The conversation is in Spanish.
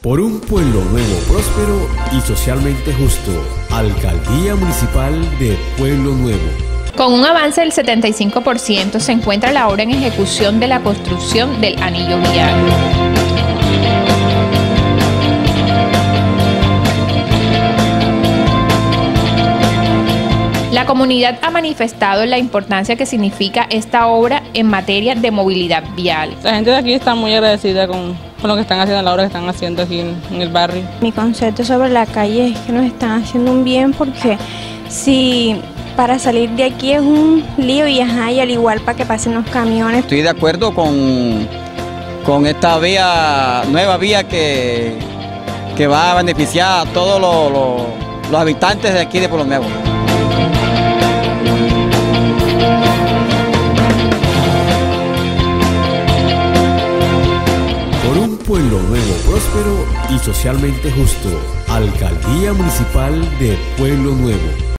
Por un pueblo nuevo, próspero y socialmente justo. Alcaldía Municipal de Pueblo Nuevo. Con un avance del 75% se encuentra la obra en ejecución de la construcción del anillo vial. La comunidad ha manifestado la importancia que significa esta obra en materia de movilidad vial. La gente de aquí está muy agradecida con lo que están haciendo, la obra que están haciendo aquí en el barrio. Mi concepto sobre la calle es que nos están haciendo un bien, porque si para salir de aquí es un lío y al igual para que pasen los camiones. Estoy de acuerdo con esta nueva vía que va a beneficiar a todos los habitantes de aquí de Pueblo Nuevo. Por un pueblo nuevo, próspero y socialmente justo. Alcaldía Municipal de Pueblo Nuevo.